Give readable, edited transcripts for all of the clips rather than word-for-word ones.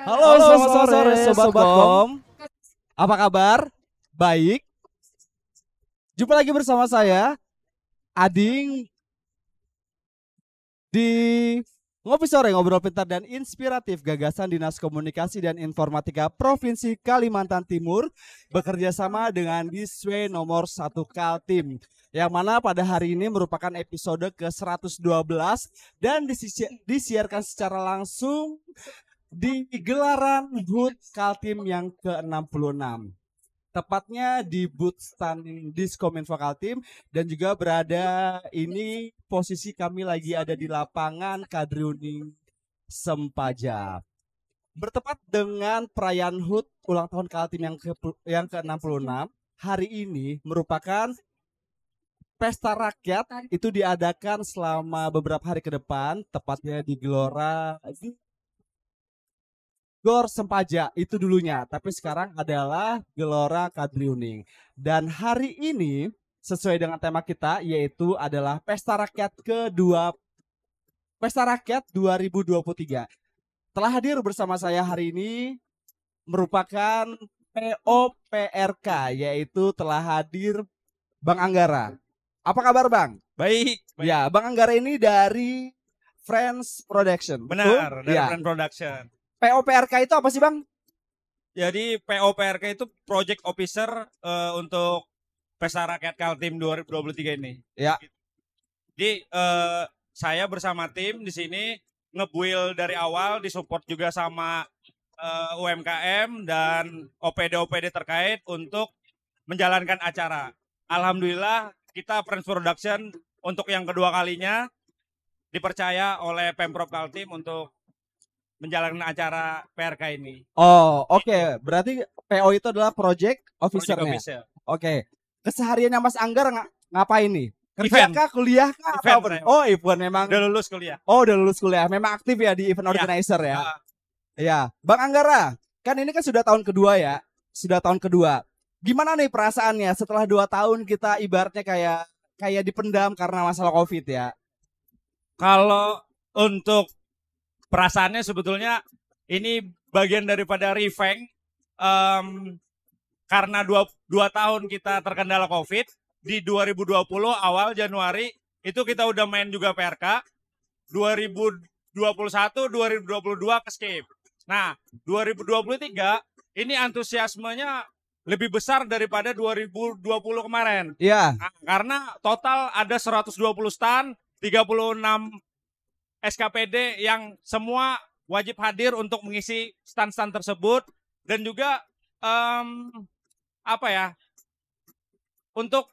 Halo, selamat sore Sobat Kom. Apa kabar? Baik. Jumpa lagi bersama saya, Ading, di Ngopi Sore, ngobrol pintar dan inspiratif gagasan Dinas Komunikasi dan Informatika Provinsi Kalimantan Timur bekerja sama dengan Diswe nomor 1 Kaltim, yang mana pada hari ini merupakan episode ke-112 dan disiarkan secara langsung di gelaran HUT Kaltim yang ke-66. Tepatnya di booth stand Diskominfo Kaltim, dan juga berada ini posisi kami lagi ada di lapangan Kadriuning Sempaja. Bertepat dengan perayaan HUT ulang tahun Kaltim yang ke-66, hari ini merupakan pesta rakyat. Itu diadakan selama beberapa hari ke depan, tepatnya di Gelora Gor Sempaja itu dulunya, tapi sekarang adalah Gelora Kadriuning. Dan hari ini sesuai dengan tema kita, yaitu adalah Pesta Rakyat Pesta Rakyat 2023. Telah hadir bersama saya hari ini merupakan POPRK, yaitu telah hadir Bang Anggara. Apa kabar Bang? Baik. Ya, Bang Anggara ini dari Friends Production. Benar, dari ya. Friends Production. POPRK itu apa sih Bang? Jadi POPRK itu Project Officer untuk Pesta Rakyat Kaltim 2023 ini. Ya. Jadi saya bersama tim di sini ngebuild dari awal, disupport juga sama UMKM dan OPD-OPD terkait untuk menjalankan acara. Alhamdulillah kita Friends Production untuk yang kedua kalinya dipercaya oleh Pemprov Kaltim untuk menjalankan acara PRK ini. Oh, oke. Berarti PO itu adalah project officer-nya. Oke. Kesehariannya Mas Anggar ngapain nih? Kerja kah, kuliah kah, atau apa? Oh, event memang. Udah lulus kuliah. Oh, udah lulus kuliah. Memang aktif ya di event organizer ya. Iya. Bang Anggara, kan ini kan sudah tahun kedua ya. Sudah tahun kedua. Gimana nih perasaannya setelah 2 tahun kita ibaratnya kayak dipendam karena masalah Covid ya? Kalau untuk perasaannya sebetulnya ini bagian daripada revenge karena dua tahun kita terkendala Covid. Di 2020 awal Januari itu kita udah main juga PRK. 2021, 2022 ke skip. Nah 2023 ini antusiasmenya lebih besar daripada 2020 kemarin. Iya. Nah, karena total ada 120 stand, 36 SKPD yang semua wajib hadir untuk mengisi stand-stand tersebut, dan juga untuk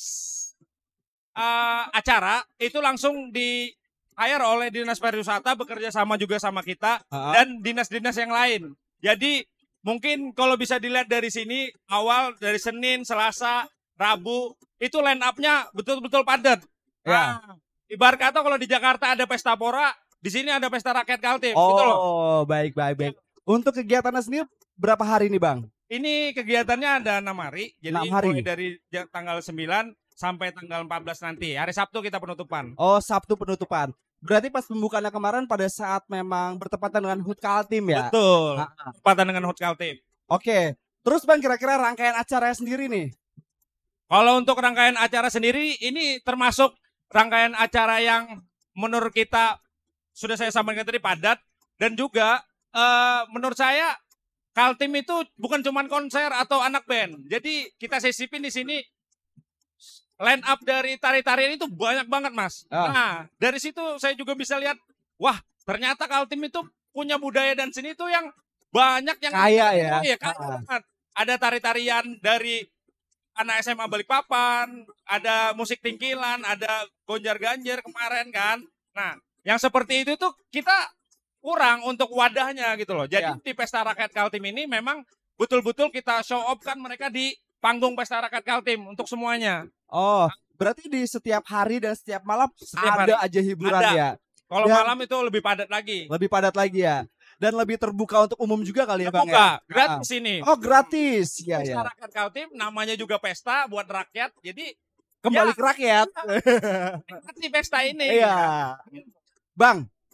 acara itu langsung di hire oleh Dinas Pariwisata bekerja sama juga sama kita dan dinas-dinas yang lain. Jadi mungkin kalau bisa dilihat dari sini awal dari Senin, Selasa, Rabu itu line up-nya betul-betul padat. Ya. Ibarat kata kalau di Jakarta ada pesta pora, di sini ada pesta rakyat Kaltim. Oh, gitu loh. baik. Untuk kegiatannya sendiri berapa hari nih Bang? Ini kegiatannya ada 6 hari. Jadi 6 hari. mulai dari tanggal 9 sampai tanggal 14 nanti. Hari Sabtu kita penutupan. Oh, Sabtu penutupan. Berarti pas pembukaannya kemarin pada saat memang bertepatan dengan HUT Kaltim ya? Betul. Bertepatan dengan HUT Kaltim. Oke. Terus Bang, kira-kira rangkaian acaranya sendiri nih? Kalau untuk rangkaian acara sendiri, ini termasuk rangkaian acara yang menurut kita sudah saya sampaikan tadi padat, dan juga menurut saya Kaltim itu bukan cuma konser atau anak band. Jadi kita sisipin di sini line up dari tari-tarian itu banyak banget Mas. Nah dari situ saya juga bisa lihat, wah ternyata Kaltim itu punya budaya dan seni itu yang banyak yang kaya ya. Ada tari-tarian dari anak SMA Balikpapan, ada musik tingkilan, ada gonjar-ganjir kemarin kan. Nah, yang seperti itu tuh kita kurang untuk wadahnya gitu loh. Jadi di Pesta Rakyat Kaltim ini memang betul-betul kita show off kan mereka di panggung Pesta Rakyat Kaltim untuk semuanya. Oh, berarti di setiap hari dan setiap malam ada aja hiburan ya. Kalau malam itu lebih padat lagi. Lebih padat lagi ya. Dan lebih terbuka untuk umum juga kali ya Bang ya? Gratis ini. Oh gratis. Pesta Rakyat Kaltim namanya juga pesta buat rakyat. Jadi kembali ke rakyat. Nikmati pesta ini. Iya. Bang,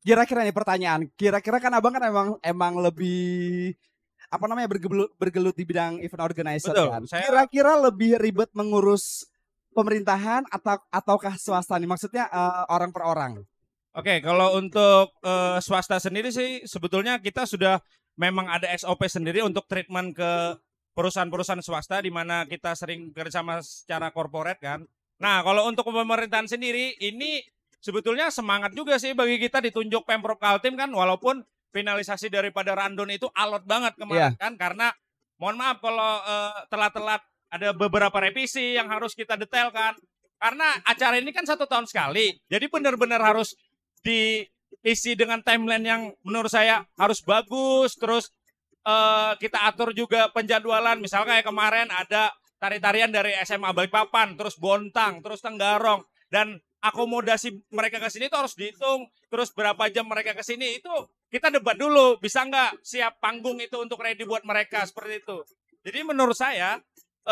Kira-kira nih pertanyaan, kira-kira kan abang kan emang lebih apa namanya bergelut di bidang event organizer Betul, kan. saya Kira-kira lebih ribet mengurus pemerintahan ataukah swasta nih? Maksudnya orang per orang. Oke, kalau untuk swasta sendiri sih sebetulnya kita sudah memang ada SOP sendiri untuk treatment ke perusahaan-perusahaan swasta di mana kita sering bekerjasama secara korporat kan. Nah, kalau untuk pemerintahan sendiri ini sebetulnya semangat juga sih bagi kita ditunjuk Pemprov Kaltim kan walaupun finalisasi daripada Randon itu alot banget kemarin kan karena mohon maaf kalau telat-telat ada beberapa revisi yang harus kita detailkan. Karena acara ini kan 1 tahun sekali. Jadi benar-benar harus diisi dengan timeline yang menurut saya harus bagus, terus kita atur juga penjadwalan, misalnya kayak kemarin ada tari-tarian dari SMA Balikpapan, terus Bontang, terus Tenggarong, dan akomodasi mereka ke sini itu harus dihitung, terus berapa jam mereka ke sini itu kita debat dulu, bisa nggak siap panggung itu untuk ready buat mereka seperti itu. Jadi menurut saya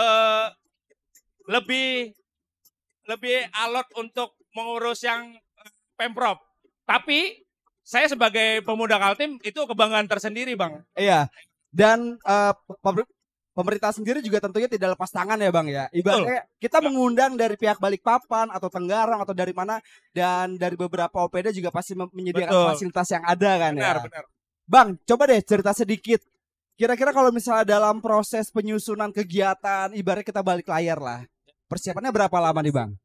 lebih alot untuk mengurus yang Pemprov. Tapi saya sebagai pemuda Kaltim itu kebanggaan tersendiri, Bang. Iya. Dan pemerintah sendiri juga tentunya tidak lepas tangan ya, Bang ya. Ibaratnya kita mengundang dari pihak Balikpapan atau Tenggarong atau dari mana, dan dari beberapa OPD juga pasti menyediakan fasilitas yang ada kan. Benar. Bang, coba deh cerita sedikit. Kira-kira kalau misalnya dalam proses penyusunan kegiatan, ibaratnya kita balik layar lah. Persiapannya berapa lama nih, Bang?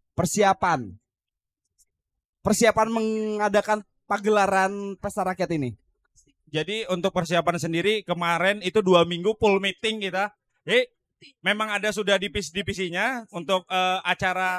Persiapan mengadakan pagelaran pesta rakyat ini. Jadi untuk persiapan sendiri kemarin itu 2 minggu full meeting kita. Jadi memang ada sudah divisi-divisinya untuk acara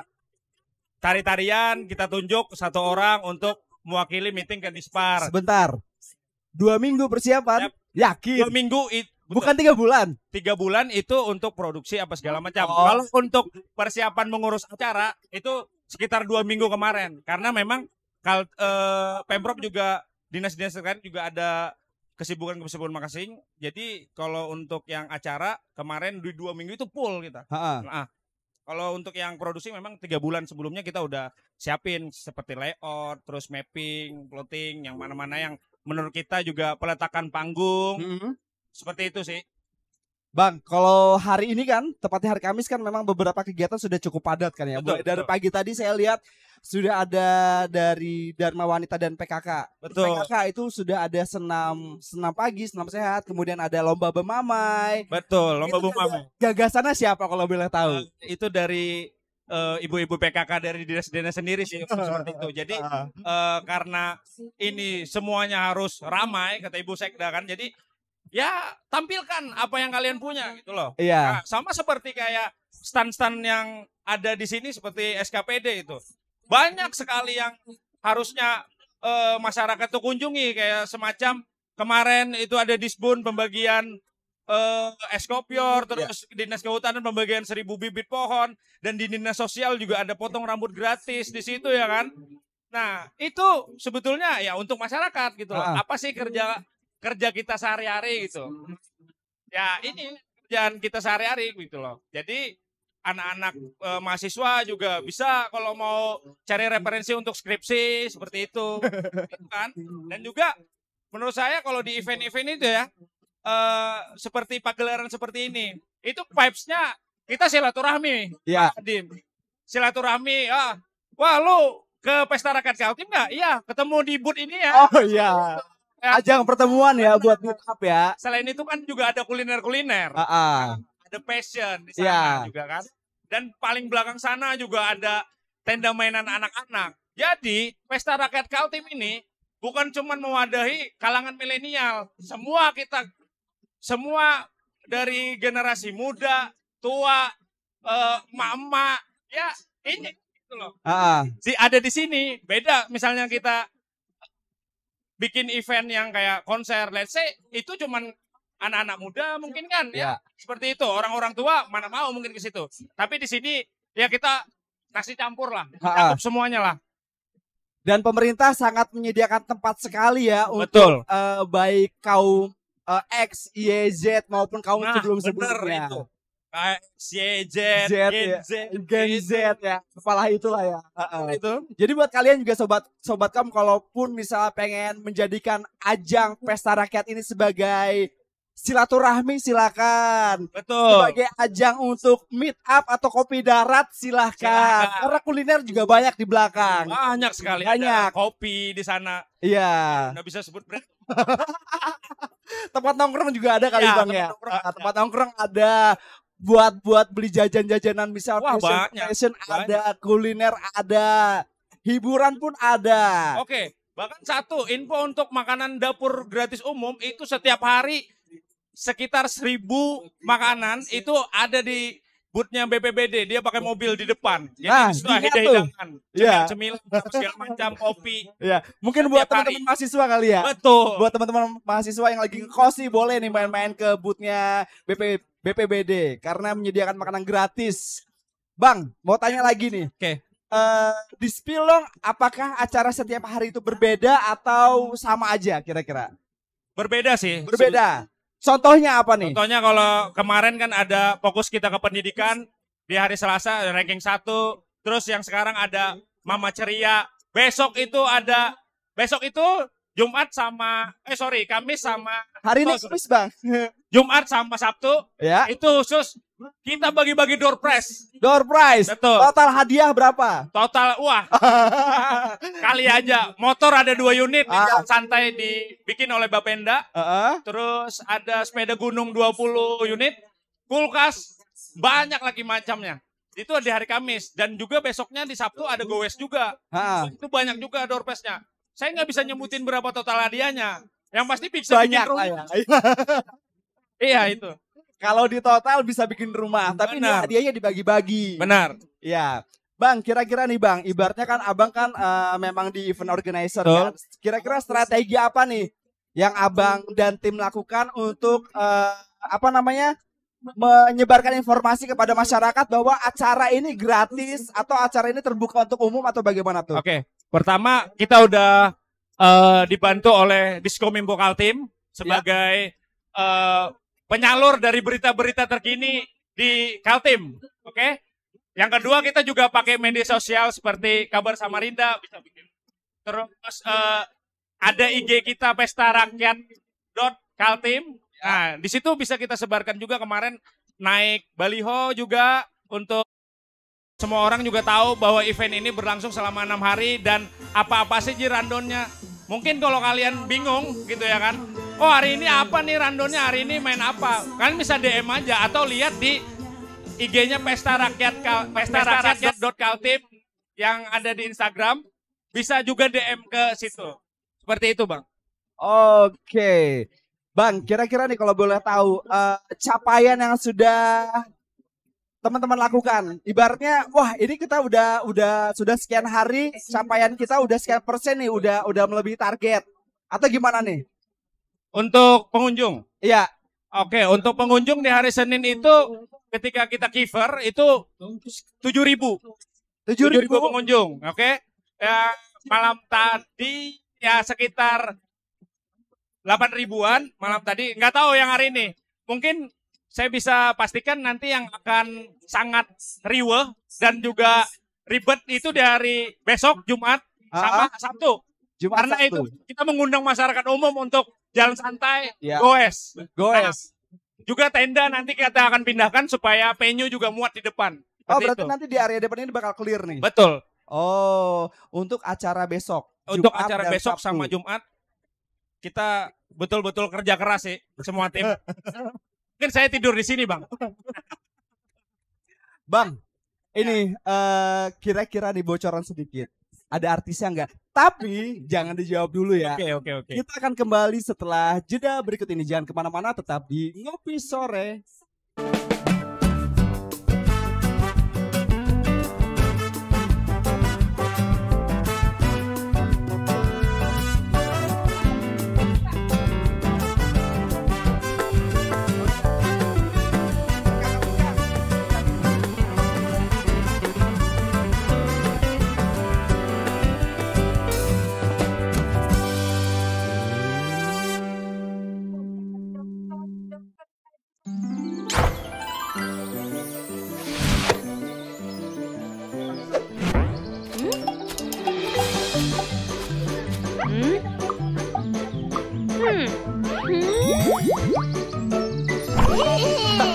tari-tarian kita tunjuk 1 orang untuk mewakili meeting ke Dispar. Sebentar. 2 minggu persiapan? Yakin? 2 minggu bukan 3 bulan. 3 bulan itu untuk produksi apa segala macam. Kalau untuk persiapan mengurus acara itu sekitar 2 minggu kemarin, karena memang Pemprov juga dinas-dinas terkait juga ada kesibukan masing. Jadi kalau untuk yang acara kemarin di 2 minggu itu full kita. Nah, kalau untuk yang produksi memang 3 bulan sebelumnya kita udah siapin seperti layout, terus mapping, plotting, yang mana-mana yang menurut kita juga peletakan panggung. Seperti itu sih. Bang, kalau hari ini kan, tepatnya hari Kamis kan memang beberapa kegiatan sudah cukup padat kan ya. Betul, dari pagi tadi saya lihat sudah ada dari Dharma Wanita dan PKK. Betul. PKK itu sudah ada senam pagi, senam sehat, kemudian ada lomba bemamai. Betul, lomba bemamai. Gagasannya siapa kalau boleh tahu? Itu dari ibu-ibu PKK dari dinas-dinas sendiri sih seperti itu. Jadi karena ini semuanya harus ramai kata Ibu Sekda kan. Jadi ya tampilkan apa yang kalian punya gitu loh. Iya. Nah, sama seperti kayak stand-stand yang ada di sini seperti SKPD itu. Banyak sekali yang harusnya masyarakat tuh kunjungi, kayak semacam kemarin itu ada Disbun pembagian es kopior, terus Dinas Kehutanan pembagian 1000 bibit pohon, dan di Dinas Sosial juga ada potong rambut gratis di situ ya kan. Nah, itu sebetulnya ya untuk masyarakat gitu loh. Apa sih kerja kita sehari-hari gitu. Ya ini kerjaan kita sehari-hari gitu loh. Jadi anak-anak mahasiswa juga bisa kalau mau cari referensi untuk skripsi seperti itu. Gitu kan? Dan juga menurut saya kalau di event-event itu ya seperti pagelaran seperti ini, itu vibes-nya kita silaturahmi. Iya. Silaturahmi. Wah lu ke Pesta Rakyat Kaltim nggak? Iya, ketemu di booth ini ya. Oh iya. Ajang pertemuan ya buat meet up ya. Selain itu kan juga ada kuliner-kuliner. Ada passion di sana juga kan. Dan paling belakang sana juga ada tenda mainan anak-anak. Jadi Pesta Rakyat Kaltim ini bukan cuma mewadahi kalangan milenial. Semua dari generasi muda, tua, emak-emak. Ya ini gitu loh. Ada di sini. Beda misalnya kita bikin event yang kayak konser, let's say itu cuman anak-anak muda mungkin kan ya. Seperti itu, orang-orang tua mana mau mungkin ke situ. Tapi di sini ya kita kasih campur lah, cakup semuanya lah. Dan pemerintah sangat menyediakan tempat sekali ya untuk baik kaum X, Y, Z maupun kaum sebelum-sebelumnya. Kayak CZ, Z ya. Gen Z ya. Kepala itulah ya. Itu. Jadi buat kalian juga sobat kamu, kalaupun misalnya pengen menjadikan ajang pesta rakyat ini sebagai silaturahmi, silakan. Betul. Sebagai ajang untuk meet up atau kopi darat, silakan. Karena kuliner juga banyak di belakang. Banyak sekali. Banyak. Ada kopi di sana. Iya. Nggak bisa sebut brand. Tempat nongkrong juga ada kali Ya, Bang ya. Tempat nongkrong ada. Buat beli jajan-jajanan, misal Wah, banyak. fashion ada, kuliner ada, hiburan pun ada. Oke, bahkan satu info untuk makanan dapur gratis umum itu setiap hari sekitar 1.000 makanan itu ada di boothnya BPBD. Dia pakai mobil di depan. Jadi Nah, itu ingat tuh. hidangan, Iya. cemilan, segala macam kopi. Ya, mungkin buat Setiap teman-teman mahasiswa kali ya. Betul. Buat teman-teman mahasiswa yang lagi ngekos nih, boleh nih main-main ke boothnya BPBD karena menyediakan makanan gratis. Bang, mau tanya lagi nih. Oke. Di spill dong, apakah acara setiap hari itu berbeda atau sama aja kira-kira? Berbeda sih. Berbeda. Contohnya apa nih? Contohnya kalau kemarin kan ada fokus kita ke pendidikan di hari Selasa ranking 1, terus yang sekarang ada Mama Ceria. Besok itu Jumat sama Kamis sama Hari ini Kamis, Bang. Jumat sama Sabtu. Ya. Itu khusus kita bagi-bagi door prize. Door prize. Betul. Total hadiah berapa? Total kali aja. Motor ada 2 unit di Jalan Santai dibikin oleh Bapenda. Terus ada sepeda gunung 20 unit. Kulkas banyak lagi macamnya. Itu di hari Kamis dan juga besoknya di Sabtu ada gowes juga. Itu banyak juga door prize-nya. Saya nggak bisa nyebutin berapa total hadiahnya. Yang pasti bisa banyak bikin rumah. lah ya. Iya itu. Kalau di total bisa bikin rumah, tapi ini Benar. hadiahnya dibagi-bagi. Benar. Ya. Bang, kira-kira nih Bang, ibaratnya kan Abang kan memang di event organizer Betul. kan. Kira-kira strategi apa nih yang Abang dan tim lakukan untuk menyebarkan informasi kepada masyarakat bahwa acara ini gratis atau acara ini terbuka untuk umum atau bagaimana tuh? Oke. Pertama, kita udah dibantu oleh Diskomimpo Kaltim sebagai penyalur dari berita-berita terkini di Kaltim. Oke. Yang kedua, kita juga pakai media sosial seperti Kabar Samarinda bisa bikin. Terus ada IG kita pestarakyat.kaltim. Nah, di situ bisa kita sebarkan juga. Kemarin naik baliho juga untuk semua orang juga tahu bahwa event ini berlangsung selama 6 hari dan apa-apa sih randonnya. Mungkin kalau kalian bingung gitu ya kan, oh hari ini apa nih randonnya, hari ini main apa. Kalian bisa DM aja atau lihat di IG-nya pestarakyat.kaltim yang ada di Instagram. Bisa juga DM ke situ. Seperti itu Bang. Oke. Bang, kira-kira nih kalau boleh tahu capaian yang sudah teman-teman lakukan, ibaratnya wah ini kita sudah sekian hari, capaian kita udah sekian persen nih, udah melebihi target atau gimana nih? Untuk pengunjung? Iya. Oke, untuk pengunjung di hari Senin itu ketika kita kiver itu 7.000 pengunjung. Oke. Ya, malam tadi ya sekitar 8.000-an malam tadi. Nggak tahu yang hari ini. Mungkin saya bisa pastikan nanti yang akan sangat riweh dan juga ribet itu dari besok Jumat sama Sabtu. Karena Sabtu. itu kita mengundang masyarakat umum untuk jalan santai, Ya. goes. Goes. Juga tenda nanti kita akan pindahkan supaya venue juga muat di depan. Oh, Seperti berarti itu. nanti di area depan ini bakal clear nih. Betul. Oh, untuk acara besok. Untuk Jumat acara dan besok Sabtu. sama Jumat kita betul-betul kerja keras sih semua tim. Mungkin saya tidur di sini, Bang. Bang, ini kira-kira nih bocoran sedikit. Ada artisnya nggak? Tapi jangan dijawab dulu ya. Oke. Kita akan kembali setelah jeda berikut ini. Jangan kemana-mana, tetap di Ngopi Sore.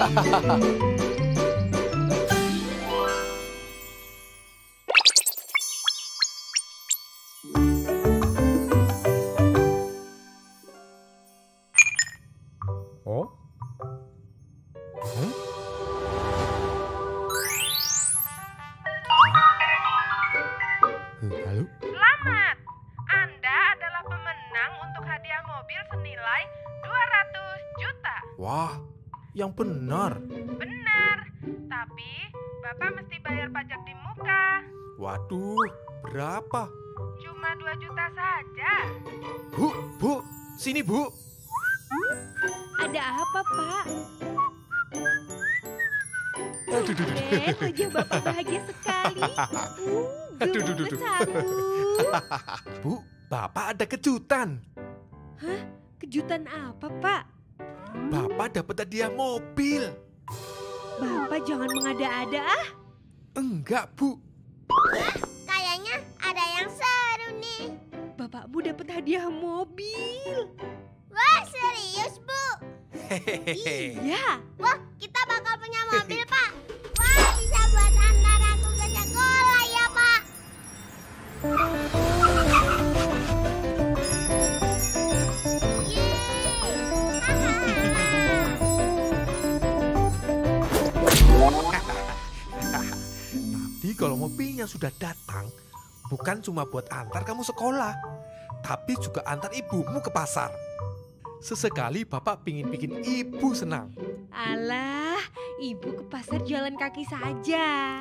Oh? Hmm? Halo? Selamat! Anda adalah pemenang untuk hadiah mobil senilai 200 juta. Wah, yang benar. Benar, tapi Bapak mesti bayar pajak di muka. Waduh, berapa? Cuma 2 juta saja. Bu, sini Bu. Ada apa, Pak? Aduh, Wajah Bapak bahagia sekali. Gemes aku. Bu, Bapak ada kejutan. Hah? Kejutan apa, Pak? Bapak dapat hadiah mobil. Bapak jangan mengada-ada ah. Enggak, Bu. Kayaknya ada yang seru nih. Bapakmu dapat hadiah mobil. Wah, serius, Bu? Hehehe. Iya. Wah, kita bakal punya mobil, Pak. Wah, bisa buat antar aku ke sekolah ya, Pak. Tadi kalau mobilnya sudah datang, bukan cuma buat antar kamu sekolah, tapi juga antar ibumu ke pasar. Sesekali Bapak pingin bikin ibu senang. Alah, ibu ke pasar jalan kaki saja.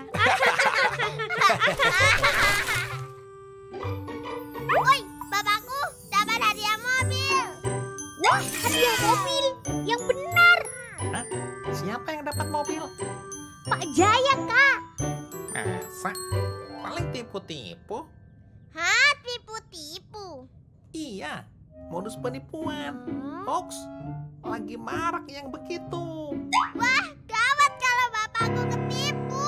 Woi, bapakku dapat hadiah mobil. Wah, hadiah mobil yang benar. Siapa yang dapat mobil? Pak Jaya, Kak. Masa? Paling tipu-tipu? Hah, tipu-tipu? Iya, modus penipuan. Hoax. Lagi marak yang begitu. Wah, gawat kalau bapakku ketipu.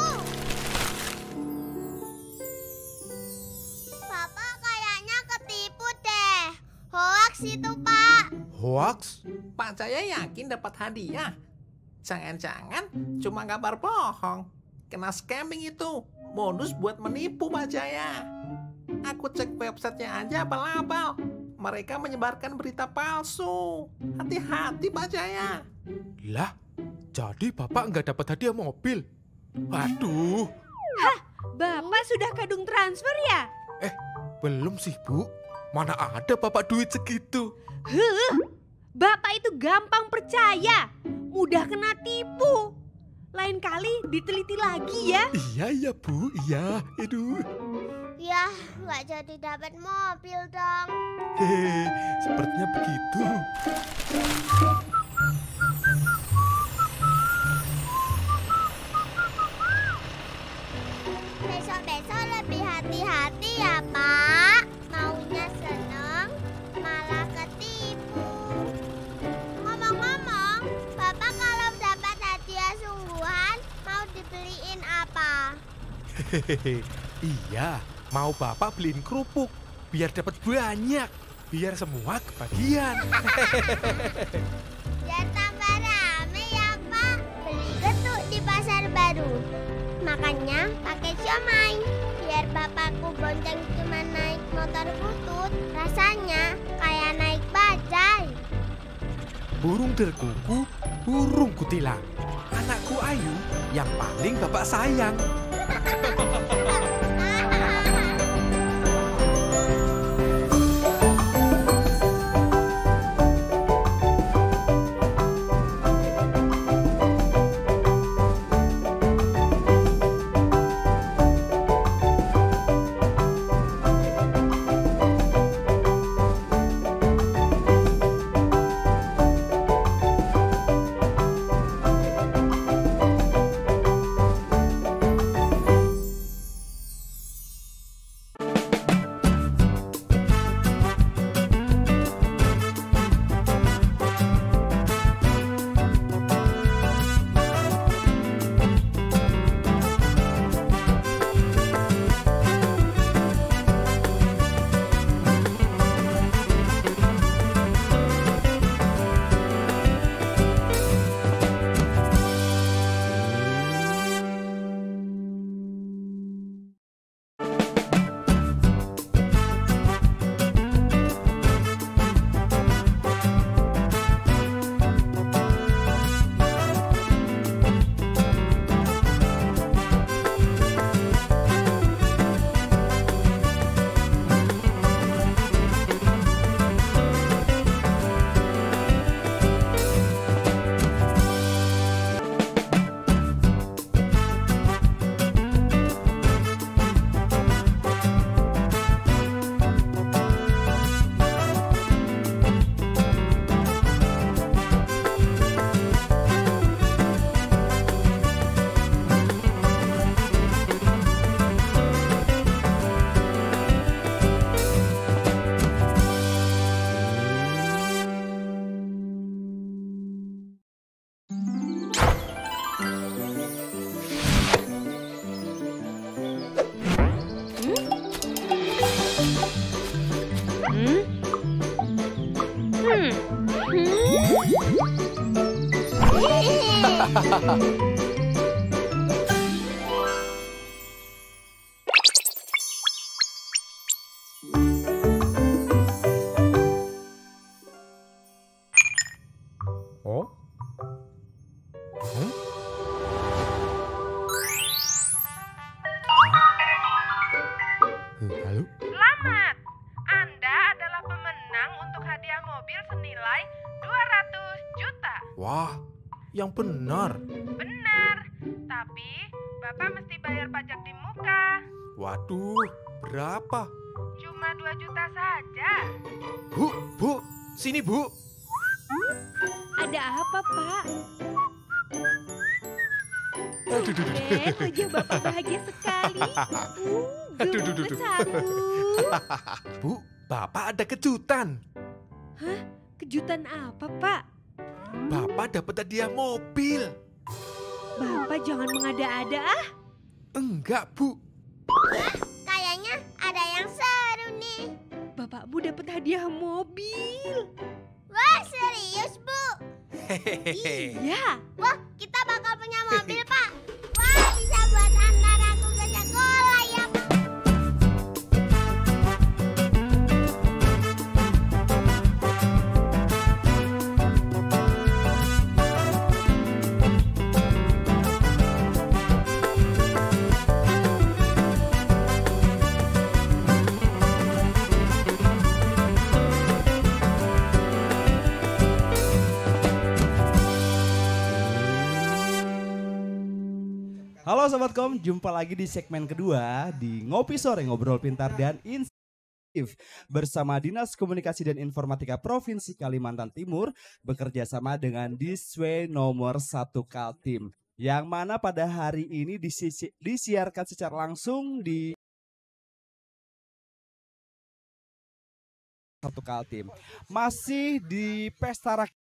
Bapak kayaknya ketipu deh. Hoax itu, Pak. Hoax? Pak Jaya yakin dapat hadiah. Jangan-jangan cuma kabar bohong. Kena scamming itu. Modus buat menipu Pak Jaya. Aku cek websitenya aja abal-abal. Mereka menyebarkan berita palsu. Hati-hati Pak Jaya. Lah, jadi Bapak nggak dapat hadiah mobil? Waduh, Bapak sudah kadung transfer ya? belum sih Bu. Mana ada Bapak duit segitu? Bapak itu gampang percaya, mudah kena tipu. Lain kali diteliti lagi ya. Iya Bu, iya. Aduh. Ya, nggak jadi dapat mobil dong. Hehe, sepertinya begitu. Besok-besok lebih hati-hati ya, Pak. Maunya seneng, malah ketipu. Ngomong-ngomong, Bapak kalau dapat hadiah sungguhan, mau dibeliin apa? Hehehe, iya. Mau Bapak beliin kerupuk biar dapat banyak, biar semua kebagian. Biar tambah rame ya, Pak. Beli getuk di pasar baru. Makanya pakai siomay. Biar bapakku bonceng cuma naik motor butut, rasanya kayak naik bajai. Burung derkuku, burung kutilang. Anakku Ayu yang paling Bapak sayang. Oh? Hmm? Halo? Selamat! Anda adalah pemenang untuk hadiah mobil senilai 200 juta. Wah, yang benar. Benar, tapi Bapak mesti bayar pajak di muka. Waduh, berapa? Cuma 2 juta saja. Bu, sini Bu. Ada apa, Pak? Aduh, Wajah Bapak bahagia sekali. Aduh, Gemes aku. Bu, Bapak ada kejutan. Kejutan apa, Pak? Bapak dapat hadiah mobil. Bapak jangan mengada-ada ah. Enggak, Bu. Kayaknya ada yang seru nih. Bapakmu dapat hadiah mobil. Wah, serius, Bu? Iya. Wah, kita bakal punya mobil, Pak. Wah, bisa buat antar aku ke sekolah ya, Pak. Halo Sobat Kom, jumpa lagi di segmen kedua di Ngopi Sore Ngobrol Pintar dan Inspiratif bersama Dinas Komunikasi dan Informatika Provinsi Kalimantan Timur bekerja sama dengan Diswe nomor 1 Kaltim yang mana pada hari ini disiarkan secara langsung di 1 Kaltim. Masih di Pesta Rakyat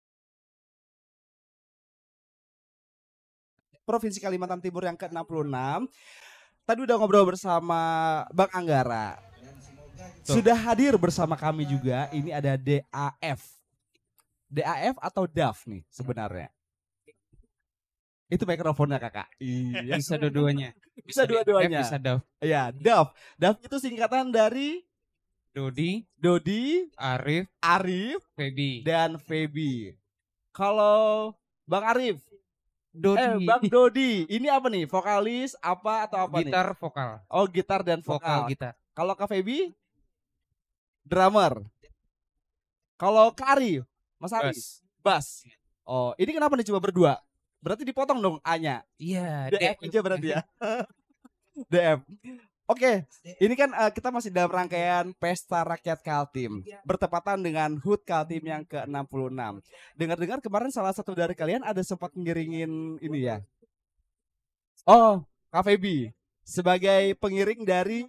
Provinsi Kalimantan Timur yang ke-66. Tadi udah ngobrol bersama Bang Anggara. Sudah hadir bersama kami juga. Ini ada DAF. DAF atau DAF nih sebenarnya. Itu mikrofonnya Kakak. Iya. Bisa dua-duanya. Bisa dua-duanya. Bisa DAF. Iya, DAF. DAF itu singkatan dari Dodi, Arif, Feby. dan Feby. Kalau Bang Arif, Bang Dodi. Dodi, ini apa nih? Vokalis apa atau apa nih? Gitar vokal. Oh, gitar dan vokal. Gitar. Kalau Kak Feby, drummer. Kalau Kak Ari, Mas Ari, bass. Oh, ini kenapa nih cuma berdua? Berarti dipotong dong A-nya. Iya. DF aja berarti ya. DF. Oke, ini kan kita masih dalam rangkaian Pesta Rakyat Kaltim bertepatan dengan HUT Kaltim yang ke-66. Dengar-dengar kemarin salah satu dari kalian ada sempat ngiringin ini ya. Oh, Kak Feby sebagai pengiring dari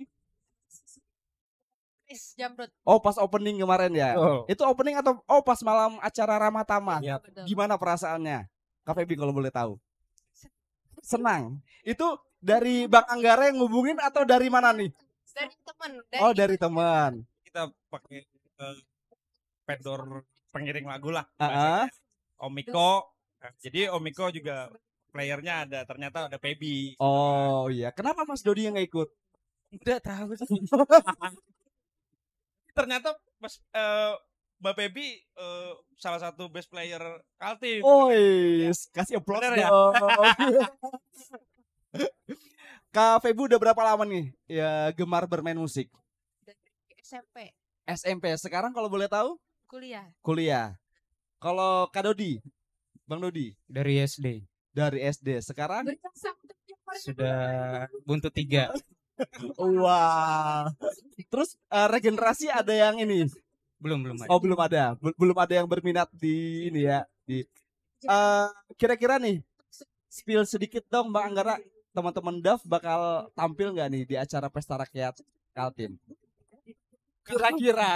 Jamrut. Oh, pas opening kemarin ya. Oh. Itu opening atau pas malam acara Ramatama? Ya. Gimana perasaannya? Kak Feby kalau boleh tahu. Senang. Itu dari Bang Anggara yang ngubungin atau dari mana nih? Dari teman. Oh, dari teman. Kita pakai vendor pengiring lagu lah. Omiko. Jadi Omiko juga playernya ada, ternyata ada Feby. Oh iya, kenapa Mas Dodi yang nggak ikut? Udah tahu. Ternyata Mas Mbak Feby salah satu best player Kaltim. Oh yes, kasih applause Bener ya? dong. Kak Feby udah berapa lama nih ya gemar bermain musik? Dari SMP. SMP, sekarang kalau boleh tahu? Kuliah. Kuliah. Kalau Kak Dodi, Bang Dodi? Dari SD. Dari SD, sekarang? Sudah buntut 3. Wah. Terus regenerasi ada yang ini? Belum ada. Oh belum ada, belum ada yang berminat di ini ya. Di kira-kira nih, spill sedikit dong Mbak Anggara, teman-teman DAF bakal tampil nggak nih di acara Pesta Rakyat Kaltim? Kira-kira.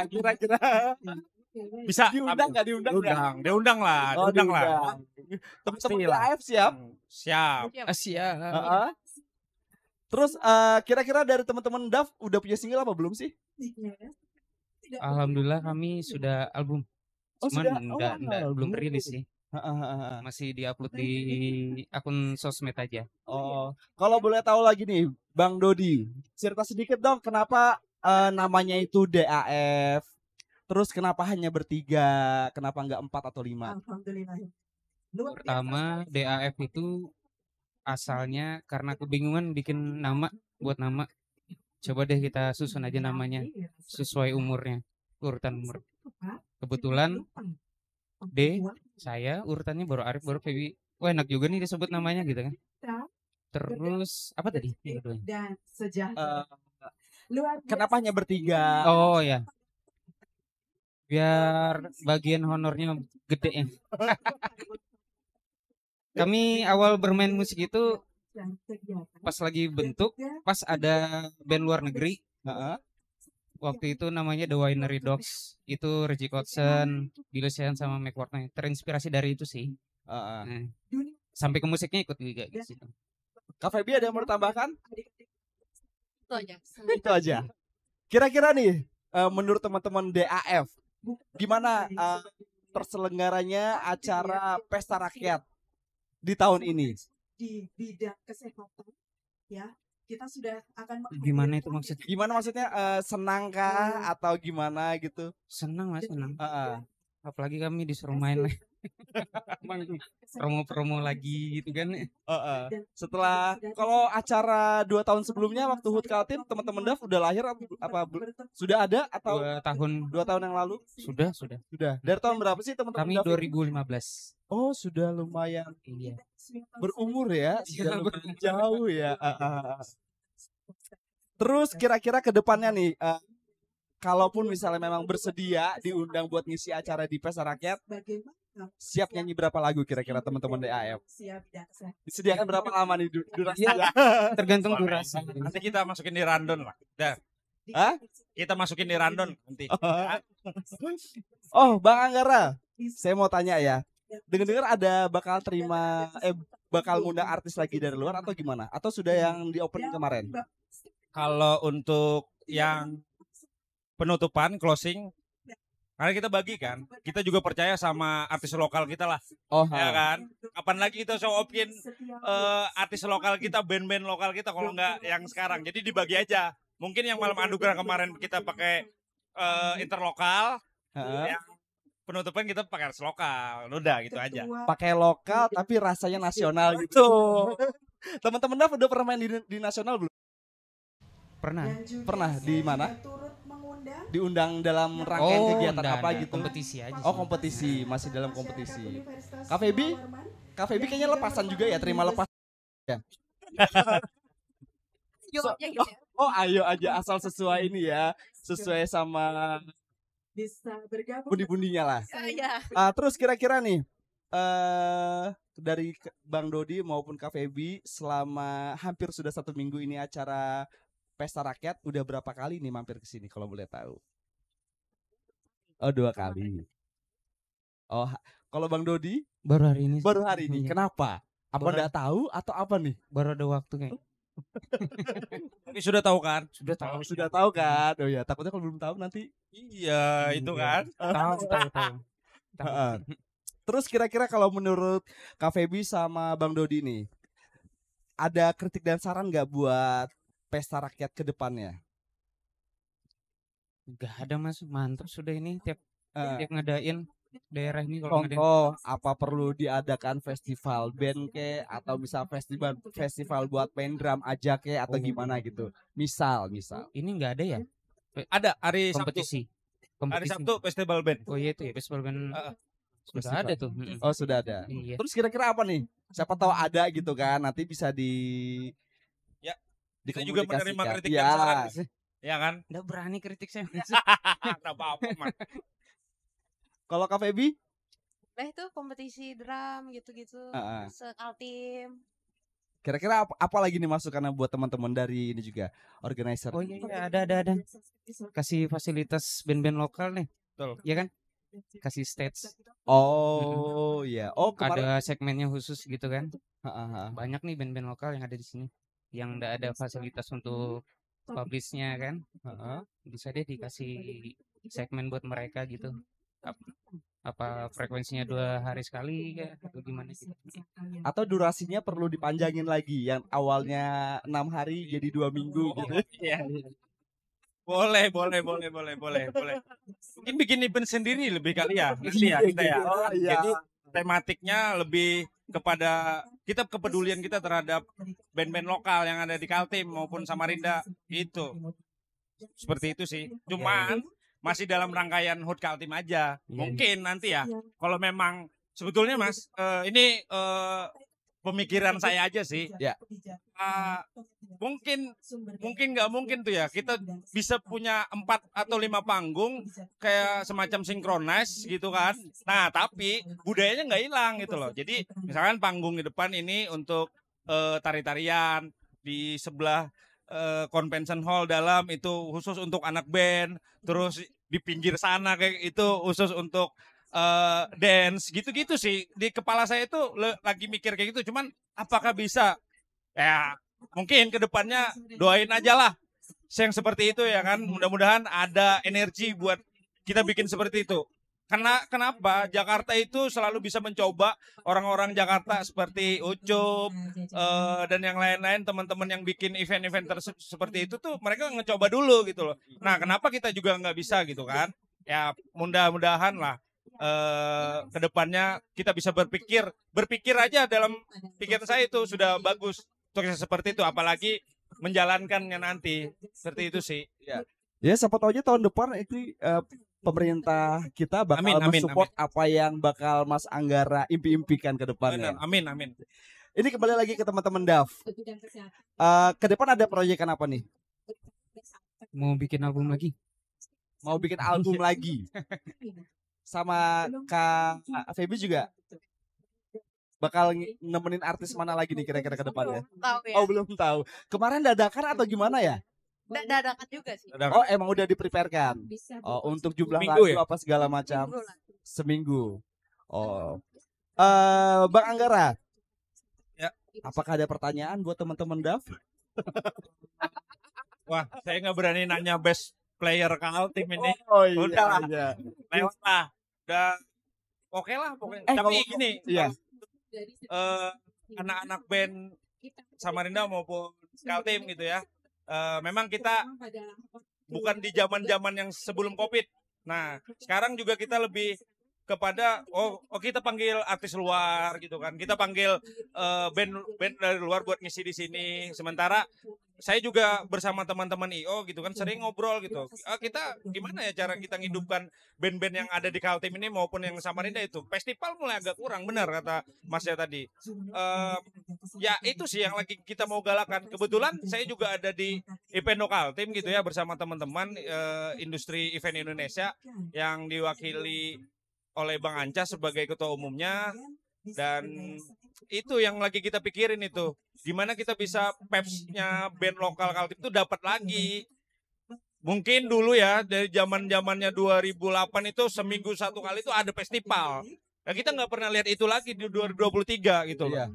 Bisa Diundang nggak? Diundang lah. Oh, Diundang lah. Teman-teman Pastilah. DAF siap. Siap. Asia. Terus kira-kira dari teman-teman DAF udah punya single apa belum sih? Alhamdulillah kami sudah album. Oh, Cuman sudah? belum album. rilis sih. Masih diupload di akun sosmed aja. Oh, kalau boleh tahu lagi nih, Bang Dodi, cerita sedikit dong kenapa namanya itu DAF. Terus kenapa hanya bertiga? Kenapa nggak 4 atau 5? Pertama, DAF itu asalnya karena kebingungan bikin nama buat nama. Coba deh kita susun aja namanya sesuai umurnya, urutan umur. Kebetulan D, saya urutannya baru Arif, baru Febi. Wah, enak juga nih disebut namanya gitu kan. Terus apa tadi? Kenapa hanya bertiga? Oh ya, biar bagian honornya gede ya. Kami awal bermain musik itu pas lagi bentuk, pas ada band luar negeri. Waktu itu namanya The Winery Dogs. Itu Reggie Kotzen, Billy Sheehan sama Mike Wardner. Terinspirasi dari itu sih. Nah, sampai ke musiknya ikut juga gitu. Kak Febi ada yang mau ditambahkan? Itu aja. Itu aja. Kira-kira nih, menurut teman-teman DAF, gimana terselenggaranya acara pesta rakyat di tahun ini? Di bidang kesehatan, ya kita sudah akan Gimana itu maksudnya? Gimana maksudnya? Senang kah atau gimana gitu? Senang Mas, senang. Apalagi kami disuruh main promo-promo lagi gitu kan. Setelah kalau acara 2 tahun sebelumnya waktu HUT Kaltim teman-teman DAF udah lahir apa sudah ada atau 2 tahun yang lalu? Sudah. Dari tahun berapa sih teman-teman Kami DAF? 2015. Oh, sudah lumayan Iya. berumur ya, sudah lumayan jauh ya. Terus kira-kira ke depannya nih, kalaupun misalnya memang bersedia diundang buat ngisi acara di Pesta Rakyat, siap nyanyi berapa lagu kira-kira teman-teman DAF? Disediakan berapa lama nih durasinya? Tergantung durasi. Nanti kita masukin di rundown lah. Dah. Hah? Kita masukin di rundown nanti. Oh, Bang Anggara, saya mau tanya ya. Dengar-dengar ada bakal ngundang artis lagi dari luar atau gimana? Atau sudah yang di opening kemarin? Kalau untuk yang penutupan closing, karena kita bagi kan, kita juga percaya sama artis lokal kita lah. Oh, ya kan? Kapan lagi kita show off-in artis lokal kita, band-band lokal kita kalau nggak yang sekarang. Jadi dibagi aja. Mungkin yang malam anugerah kemarin kita pakai interlokal, yang penutupan kita pakai artis lokal. Udah gitu aja. Pakai lokal tapi rasanya nasional gitu. Teman-teman DAF udah pernah main di nasional belum? Pernah di mana? Diundang dalam rangkaian kegiatan apa gitu? Kompetisi aja. Oh, kompetisi, masih dalam kompetisi. Kak Febi kayaknya lepasan juga ya, terima lepas ya. Ayo aja asal sesuai ini ya, sesuai sama bundi-bundinya lah. Terus kira-kira nih, dari Bang Dodi maupun Kak Febi selama hampir sudah 1 minggu ini acara Pesta Rakyat udah berapa kali nih mampir ke sini kalau boleh tahu? Oh, 2 kali. Oh, kalau Bang Dodi baru hari ini. Baru hari ini. Kenapa? Apa enggak tahu atau apa nih? Baru ada waktu kayak. Tapi sudah tahu kan? Sudah tahu kan? Oh ya, takutnya kalau belum tahu nanti. Iya, itu kan. Tahu. Terus kira-kira kalau menurut Kak Febi sama Bang Dodi nih, ada kritik dan saran nggak buat Pesta Rakyat ke depannya? Gak ada Mas, mantap sudah ini tiap ngadain daerah ini kalau contoh apa perlu diadakan festival band ke atau bisa festival buat main drum aja ke atau gimana gitu. Misal. Ini nggak ada ya? Ada hari kompetisi. Hari Sabtu festival band. Oh iya itu ya festival band. Sudah ada tuh. Oh, sudah ada. Iya. Terus kira-kira apa nih? Siapa tahu ada gitu kan, nanti bisa kita juga menerima kritik ya. dan saran. Ya kan? Nggak berani kritik saya. Nggak apa-apa, Man. Kalau Kak Febi? Nah itu kompetisi drum gitu-gitu. Sekaltim. Kira-kira apa lagi nih masukannya buat teman-teman dari ini juga organizer? Oh iya ada. Kasih fasilitas band-band lokal nih. Betul. Iya kan? Kasih stage. Oh iya. Oh ada segmennya khusus gitu kan? Banyak nih band-band lokal yang ada di sini. Yang nggak ada fasilitas untuk publishnya kan? Bisa deh dikasih segmen buat mereka gitu. Apa frekuensinya 2 hari sekali ya atau gimana gitu? Atau durasinya perlu dipanjangin lagi yang awalnya 6 hari jadi 2 minggu gitu. Iya. Boleh. Mungkin bikin event sendiri lebih kali ya. Nanti ya kita ya. Oh, iya. Jadi tematiknya lebih kepada kita kepedulian kita terhadap band-band lokal yang ada di Kaltim maupun Samarinda itu. Seperti itu sih. Cuman masih dalam rangkaian HUT Kaltim aja. Mungkin nanti ya. Kalau memang sebetulnya Mas, ini pemikiran saya aja sih. Ya. Mungkin nggak mungkin tuh ya kita bisa punya 4 atau 5 panggung kayak semacam sinkronis gitu kan. Nah tapi budayanya nggak hilang gitu loh. Jadi misalkan panggung di depan ini untuk tari-tarian, di sebelah convention hall dalam itu khusus untuk anak band, terus di pinggir sana kayak itu khusus untuk dance gitu-gitu sih. Di kepala saya itu lagi mikir kayak gitu. Cuman apakah bisa? Ya mungkin kedepannya doain aja lah yang seperti itu ya kan. Mudah-mudahan ada energi buat kita bikin seperti itu. Karena kenapa Jakarta itu selalu bisa mencoba orang-orang Jakarta seperti Ucup dan yang lain-lain teman-teman yang bikin event-event seperti itu tuh mereka ngecoba dulu gitu loh. Nah kenapa kita juga nggak bisa gitu kan? Ya mudah-mudahan lah kedepannya kita bisa berpikir aja dalam pikiran saya itu sudah bagus untuk seperti itu, apalagi menjalankannya nanti seperti itu sih. Ya siapa tahu aja tahun depan itu pemerintah kita bakal mensupport apa yang bakal Mas Anggara impi-impikan ke depannya. Amin. Ini kembali lagi ke teman-teman DAF. Ke depan ada proyekan apa nih? Mau bikin album lagi. Mau bikin album lagi. Sama Kak Feby juga bakal nemenin artis mana lagi nih kira-kira ke depannya? Tahu ya. Oh belum tahu. Kemarin dadakan atau gimana ya? Dadakan juga sih. Oh emang udah dipreparekan. Oh untuk jumlah lagu apa segala macam. Seminggu. Oh. Bang Anggara. Ya. Apakah ada pertanyaan buat teman-teman DAF? Wah, saya nggak berani nanya best player Kaltim ini. Oh iya. Udah lah. Iya. Lewat lah. Udah oke lah pokoknya. Tapi gini, iya. Anak-anak band Samarinda maupun Kaltim gitu ya. Memang kita bukan di zaman-zaman yang sebelum Covid. Nah, sekarang juga kita lebih kepada kita panggil artis luar gitu kan. Kita panggil band dari luar buat ngisi di sini. Sementara saya juga bersama teman-teman IO gitu kan sering ngobrol gitu. Kita gimana ya cara kita ngidupkan band-band yang ada di Kaltim ini maupun yang Samarinda itu. Festival mulai agak kurang, benar kata Masnya tadi. Ya itu sih yang lagi kita mau galakan. Kebetulan saya juga ada di event Kaltim gitu ya bersama teman-teman industri event Indonesia yang diwakili oleh Bang Anca sebagai ketua umumnya. Dan itu yang lagi kita pikirin itu. Gimana kita bisa pepsnya band lokal Kaltim itu dapat lagi. Mungkin dulu ya dari zamannya 2008 itu seminggu satu kali itu ada festival. Nah, kita nggak pernah lihat itu lagi di 2023 gitu loh. Iya.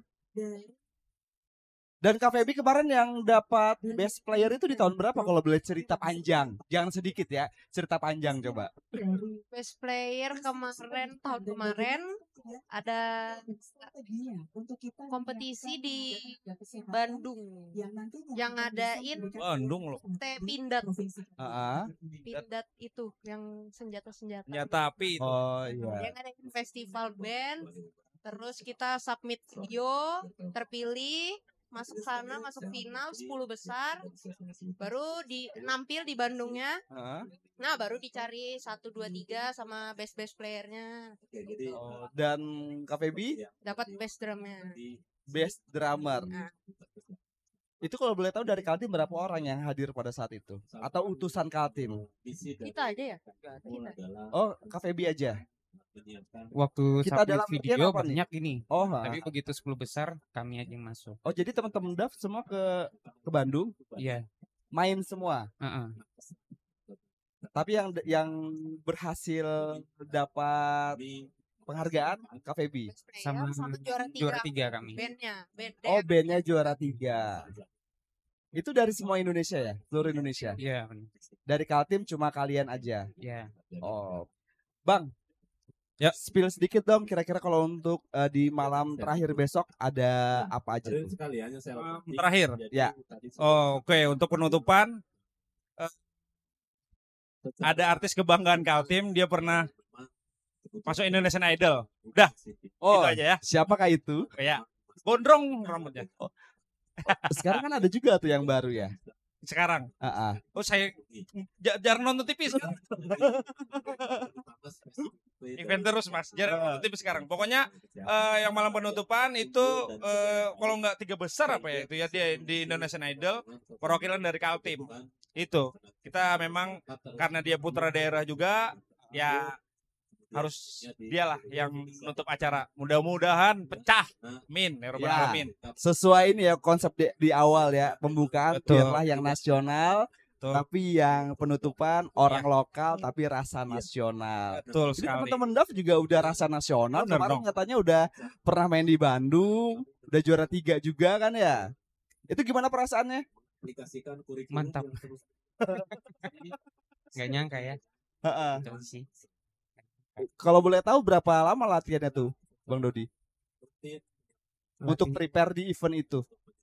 Dan Kak Feby kemarin yang dapat best player itu di tahun berapa kalau boleh cerita panjang? Jangan sedikit ya, cerita panjang coba. Best player tahun kemarin ada kompetisi di Bandung yang ngadain Bandung loh. Pindad. Pindad itu yang senjata-senjata. Senjata api itu. Oh iya. Yang ada festival band. Terus kita submit video, terpilih, masuk sana, masuk final 10 besar, baru nampil di Bandungnya. Nah baru dicari 1, 2, 3 sama best playernya. Dan Kak Feby dapat best drumnya. Best drummer. Itu kalau boleh tahu dari Kaltim berapa orang yang hadir pada saat itu? Atau utusan Kaltim? Kita aja ya. Oh Kak Feby aja. Waktu kita dalam video banyak ini. Tapi begitu 10 besar kami aja yang masuk. Oh jadi teman-teman DAF semua ke Bandung? Iya. Main semua. Tapi yang berhasil dapat penghargaan Kak Feby sama juara 3 kami. Bandnya juara 3. Itu dari semua Indonesia ya, seluruh Indonesia. Iya. Dari Kaltim cuma kalian aja. Iya. Oh, Bang. Ya. Spill sedikit dong kira-kira kalau untuk di malam terakhir besok ada apa aja tuh? Terakhir. Ya. Oh, oke, untuk penutupan ada artis kebanggaan Kaltim, dia pernah masuk Indonesian Idol. Udah. Oh, itu aja ya. siapakah itu? Ya. Gondrong rambutnya. Sekarang kan ada juga tuh yang baru ya. Sekarang. Heeh. Oh, saya jarang nonton TV sekarang. Event terus Mas, jarang nonton TV sekarang. Pokoknya yang malam penutupan itu kalau nggak 3 besar apa ya itu ya dia di Indonesian Idol, perwakilan dari Kaltim. Itu kita memang karena dia putra daerah juga ya harus dialah yang menutup acara. Mudah-mudahan pecah. Amin. Ya Rabbal Ya, alamin. sesuai ini ya konsep di awal ya pembukaan Betul. biarlah yang nasional, Betul. tapi yang penutupan orang lokal tapi rasa nasional. Betul Jadi sekali. teman-teman DAF juga udah rasa nasional. Bener Kemarin dong. katanya udah pernah main di Bandung, udah juara 3 juga kan ya. Itu gimana perasaannya? Mantap. Nggak nyangka ya. Heeh. Itu sih. Kalau boleh tahu berapa lama latihannya tuh, Bang Dodi? Untuk prepare di event itu.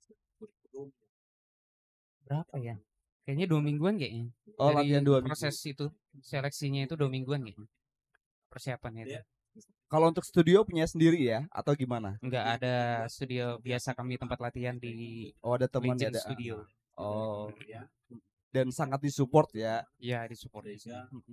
Berapa ya? Kayaknya 2 mingguan kayaknya. Oh, Dari latihan 2 minggu. proses itu seleksinya itu 2 mingguan kayaknya. Persiapannya itu. Kalau untuk studio punya sendiri ya atau gimana? Enggak ada studio biasa, kami tempat latihan di Oh, ada teman Legend ada. Studio. Oh. Dan sangat disupport ya. Iya, disupport di sini.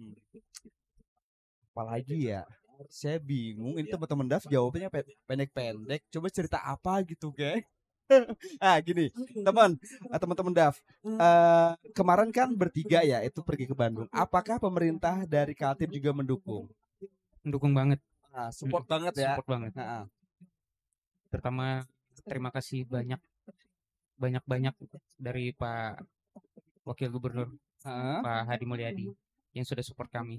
Apalagi ya, saya bingung. Ini teman-teman DAF jawabnya pendek-pendek. Coba cerita apa gitu, guys? Gini, teman-teman DAF. Kemarin kan bertiga ya, itu pergi ke Bandung. Apakah pemerintah dari Kaltim juga mendukung? Mendukung banget. Support banget ya. Support banget. Pertama terima kasih banyak dari Pak Wakil Gubernur Pak Hadi Mulyadi yang sudah support kami.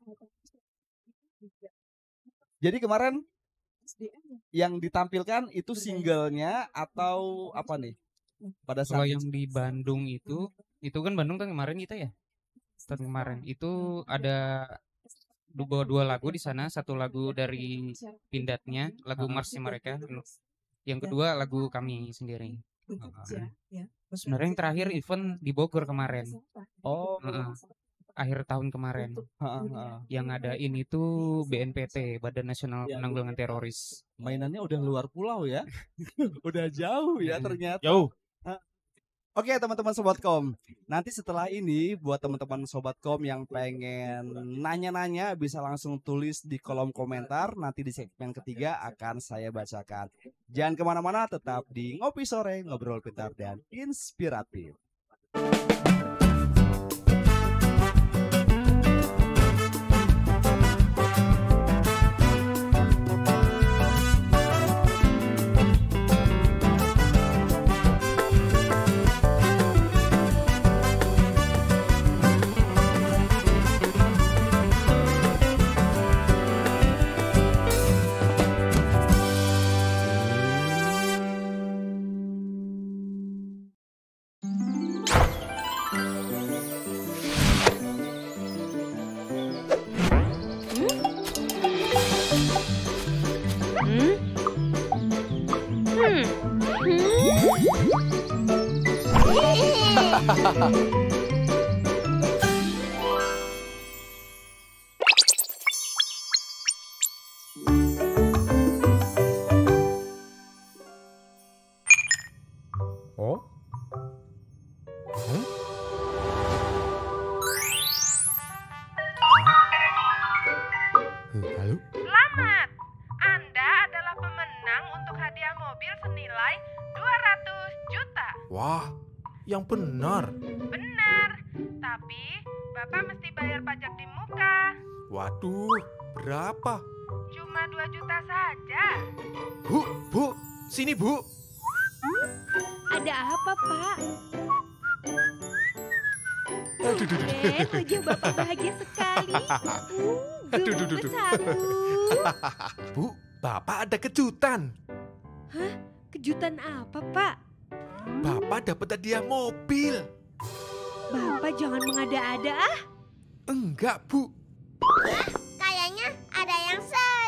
Jadi kemarin yang ditampilkan itu singlenya atau apa nih? Pada Kalau saat yang di Bandung itu kan Bandung tahun kemarin kita ya. Tahun kemarin itu ada dua lagu di sana, satu lagu dari Pindadnya, lagu marsnya mereka. Yang kedua lagu kami sendiri. Sebenarnya yang terakhir event di Bogor kemarin. Oh, akhir tahun kemarin. Yang ngadain itu BNPT, Badan Nasional Penanggulangan Teroris. Mainannya udah luar pulau ya. Udah jauh ya ternyata. Jauh. Oke teman-teman Sobatkom, nanti setelah ini buat teman-teman Sobatkom yang pengen nanya-nanya bisa langsung tulis di kolom komentar. Nanti di segmen ketiga akan saya bacakan. Jangan kemana-mana, tetap di Ngopi Sore, ngobrol pintar dan inspiratif. Oh? Halo? Selamat! Anda adalah pemenang untuk hadiah mobil senilai 200 juta. Wah, yang benar. Benar, tapi Bapak mesti bayar pajak di muka. Waduh, berapa? Cuma 2 juta saja. Bu, sini Bu. Ada apa, Pak? Aduh, Ben, wajah Bapak bahagia sekali. Gemes aku. Bu, Bapak ada kejutan. Hah? Kejutan apa, Pak? Bapak dapat hadiah mobil. Bapak jangan mengada-ada ah. Enggak, Bu. Kayaknya ada yang salah.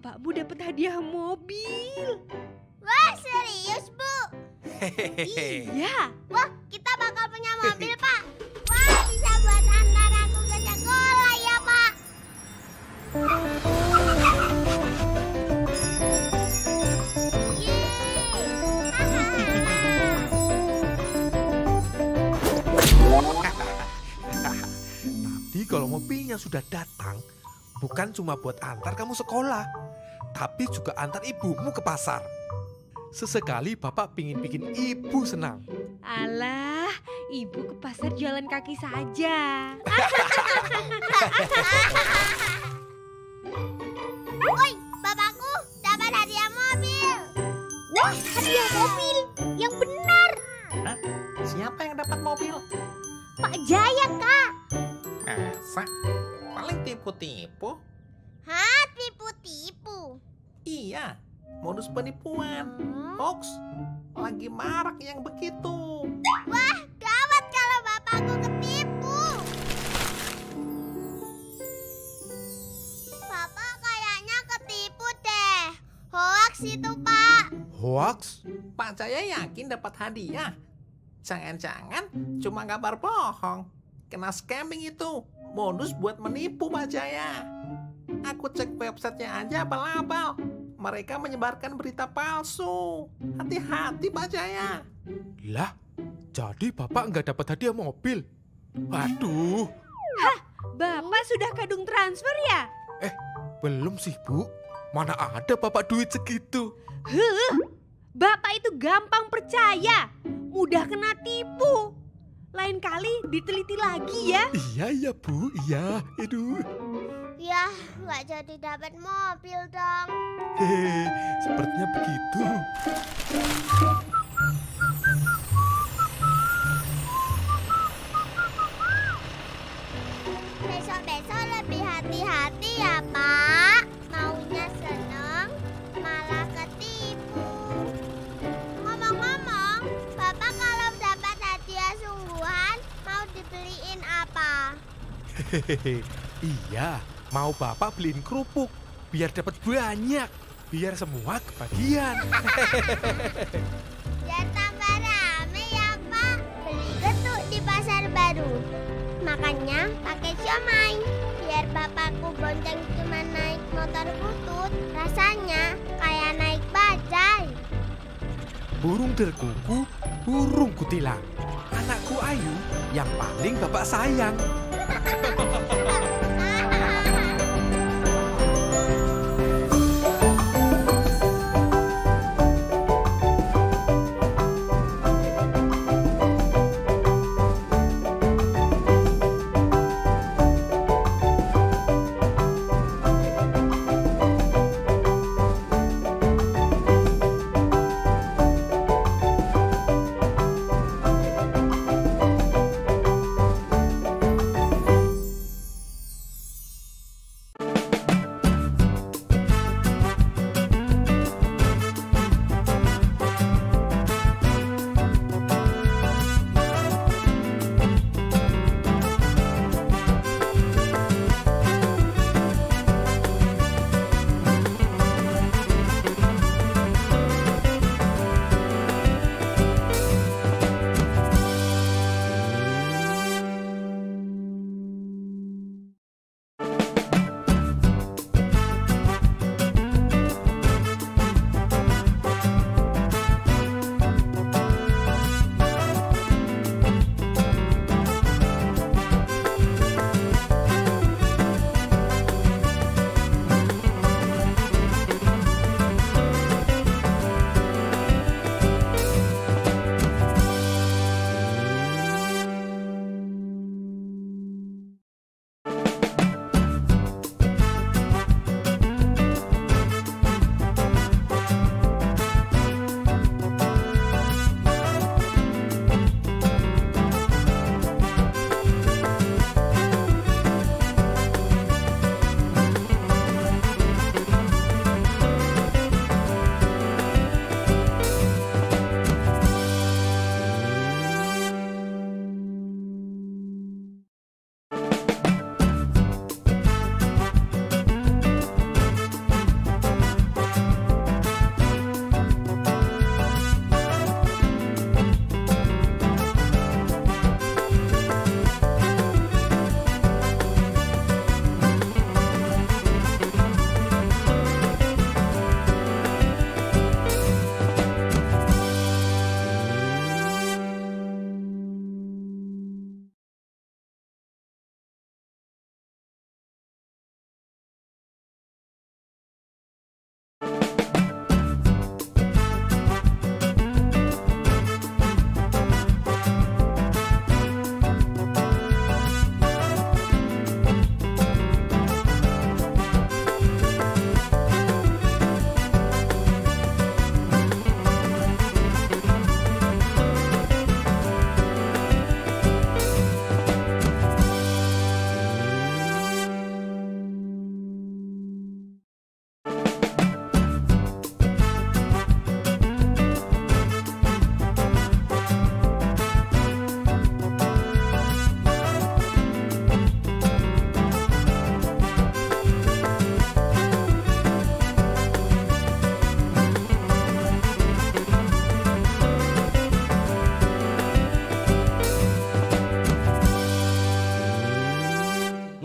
bapakmu dapat hadiah mobil. Wah, serius, Bu? Iya. Wah, kita bakal punya mobil, Pak. Wah, bisa buat antar aku ke sekolah ya, Pak. Tadi kalau mobilnya sudah datang, bukan cuma buat antar kamu sekolah, tapi juga antar ibumu ke pasar. Sesekali bapak pingin bikin ibu senang. Alah, ibu ke pasar jalan kaki saja. Woi, bapakku dapat hadiah mobil. Wah, hadiah mobil. Yang benar. Hah? Siapa yang dapat mobil? Pak Jaya, Kak. Masa? Paling tipu-tipu. Hah, tipu-tipu? Iya, modus penipuan. Hoax. Lagi marak yang begitu. Wah, gawat kalau bapakku ketipu. Bapak kayaknya ketipu deh. Hoax itu, Pak. Hoax? Pak Jaya yakin dapat hadiah. Jangan-jangan cuma kabar bohong. Kena scamming itu. Modus buat menipu Pak Jaya. Aku cek websitenya aja abal-abal. Mereka menyebarkan berita palsu. Hati-hati Pak Jaya. Lah, jadi bapak nggak dapat hadiah mobil? Waduh. Hah, bapak sudah kadung transfer ya? Belum sih, Bu. Mana ada bapak duit segitu? Bapak itu gampang percaya, mudah kena tipu. Lain kali diteliti lagi ya. Iya, Bu. Iya. Aduh. Ya, nggak jadi dapat mobil dong. Hehe, sepertinya begitu. Besok-besok lebih hati-hati ya, Pak. Maunya seneng, malah ketipu. Ngomong-ngomong, Bapak kalau dapat hadiah sungguhan, mau dibeliin apa? Hehehe, iya. Mau bapak beliin kerupuk, biar dapat banyak. Biar semua kebagian. Biar tambah rame ya, Pak. Beli getuk di pasar baru. Makanya pakai siomay. Biar bapakku bonceng cuma naik motor butut. Rasanya kayak naik bajai. Burung derkuku, burung kutilang. Anakku Ayu yang paling bapak sayang.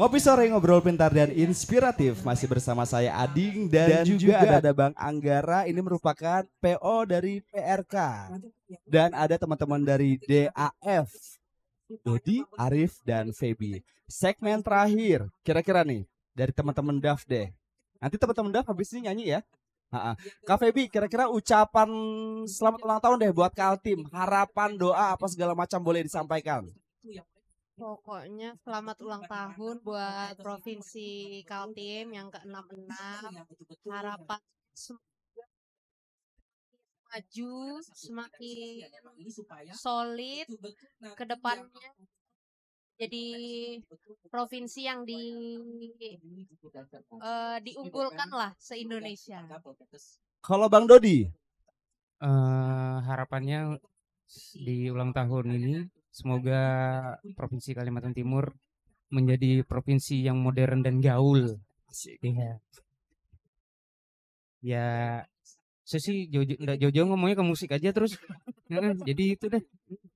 Ngopi sore ngobrol pintar dan inspiratif. Masih bersama saya Ading dan juga ada Bang Anggara. Ini merupakan PO dari PRK. Dan ada teman-teman dari DAF. Dodi, Arif, dan Feby. Segmen terakhir, kira-kira nih dari teman-teman DAF deh. Nanti teman-teman DAF habis ini nyanyi ya. Kak Feby, kira-kira ucapan selamat ulang tahun deh buat Kaltim. Harapan, doa, apa segala macam boleh disampaikan. Pokoknya selamat ulang tahun buat Provinsi Kaltim yang ke-66. Harapan semoga maju, semakin solid ke depannya. Jadi provinsi yang diunggulkan lah se-Indonesia. Kalau Bang Dodi? Harapannya di ulang tahun ini semoga Provinsi Kalimantan Timur menjadi provinsi yang modern dan gaul. Iya. Ya, saya sih jauh-jauh ngomongnya ke musik aja terus. Jadi itu deh.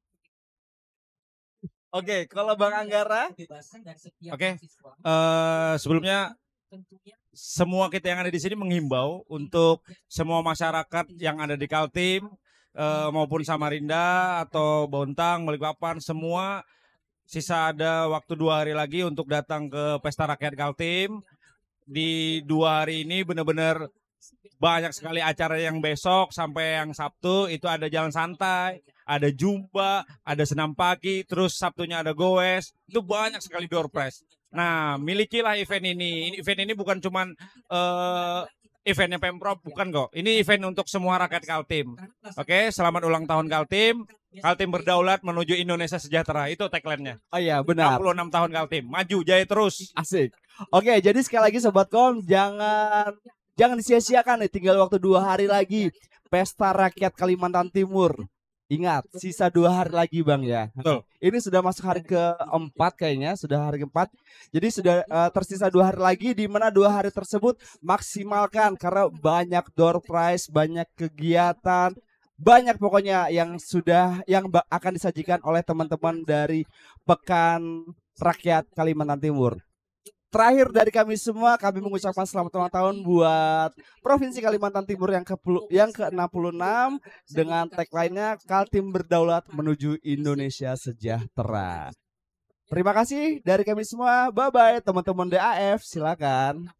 Oke, kalau Bang Anggara? Oke, sebelumnya semua kita yang ada di sini menghimbau untuk semua masyarakat yang ada di Kaltim maupun Samarinda atau Bontang, Balikpapan, semua sisa ada waktu 2 hari lagi untuk datang ke Pesta Rakyat Kaltim. Di 2 hari ini benar-benar banyak sekali acara yang besok sampai yang Sabtu itu ada jalan santai, ada jumba, ada senam pagi, terus Sabtunya ada goes, itu banyak sekali door prize. Nah, milikilah event ini. Event ini bukan cuman eventnya Pemprov, bukan kok. Ini event untuk semua rakyat Kaltim. Oke, selamat ulang tahun Kaltim. Kaltim berdaulat menuju Indonesia sejahtera. Itu tagline-nya. Oh iya, benar. 66 tahun Kaltim. Maju, jaya terus. Asik. Oke, jadi sekali lagi Sobat Kom, jangan disia-siakan nih, tinggal waktu 2 hari lagi. Pesta Rakyat Kalimantan Timur. Ingat, sisa 2 hari lagi Bang ya. Betul. Ini sudah masuk hari ke-4 kayaknya, sudah hari ke-4. Jadi sudah tersisa 2 hari lagi, di mana 2 hari tersebut maksimalkan karena banyak door prize, banyak kegiatan, banyak pokoknya yang akan disajikan oleh teman-teman dari Pekan Rakyat Kalimantan Timur. Terakhir dari kami semua, kami mengucapkan selamat ulang tahun buat Provinsi Kalimantan Timur yang ke-66 dengan tagline-nya Kaltim berdaulat menuju Indonesia sejahtera. Terima kasih dari kami semua. Bye-bye teman-teman DAF, silakan.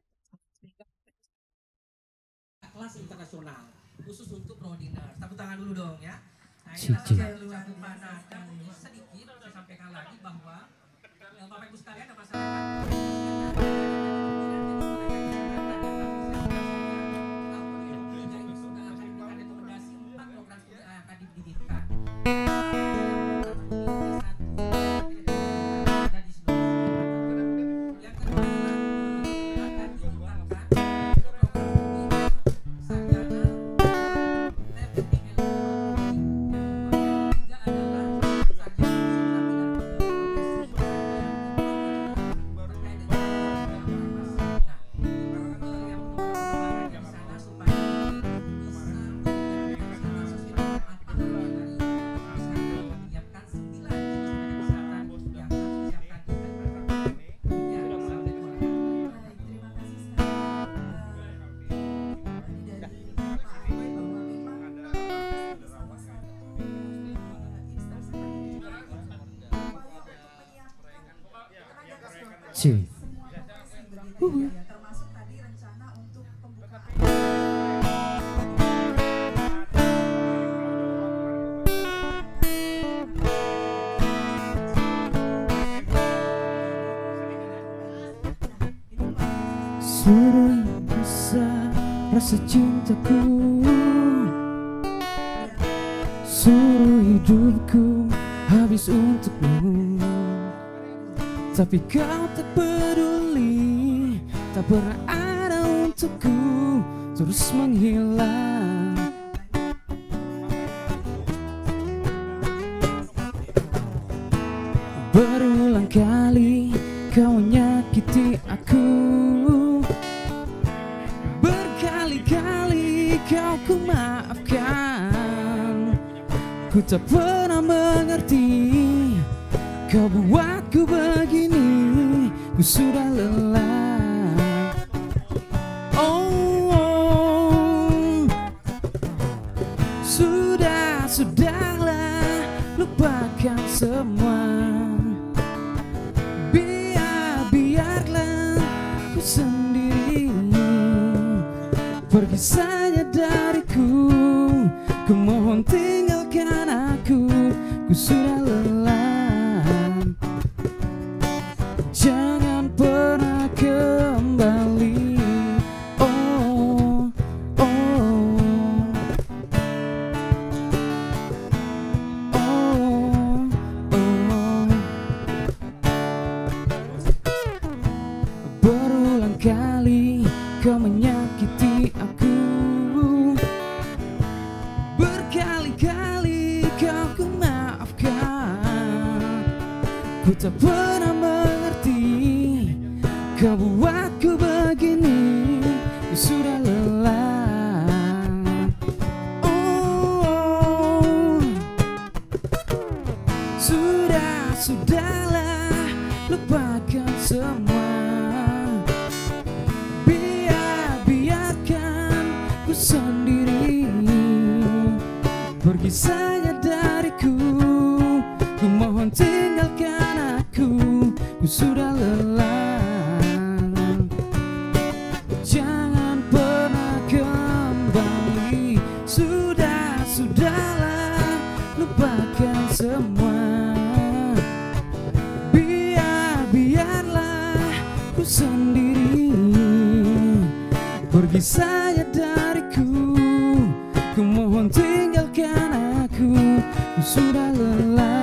Kelas internasional khusus untuk Prodiners. Tepuk tangan dulu dong ya. Nah, ini sedikit saya sampaikan lagi bahwa Bapak Ibu sekalian dan masyarakat termasuk tadi rencana untuk pembukaan. Suruh besar rasa cintaku, suruh hidupku habis untukmu. Tapi kau tak peduli, tak pernah ada untukku, terus menghilang. Berulang kali kau menyakiti aku, berkali-kali kau ku maafkan. Ku tak pernah mengerti, kau buatku begini, ku ku sudah lelah. Oh, sudahlah, lupakan semua. Biarlah ku sendiri, pergi saja dariku. Ku mohon tinggalkan aku, ku sudah lelah. Jangan pernah kembali. Oh, oh, oh, oh. Berulang kali kau menyakiti aku, berkali-kali kau ku maafkan. Ku tak pernah mengerti, kau buatku begini, ku sudah lelah. Oh, sudahlah, lupakan semua. Biarkan ku sendiri, pergi saja dariku. Ku mohon tinggalkan aku, ku sudah lelah. Jangan pernah kembali. Sudahlah, lupakan semua. Biarlah ku sendiri, pergi saja dariku. Ku mohon tinggalkan aku, ku sudah lelah.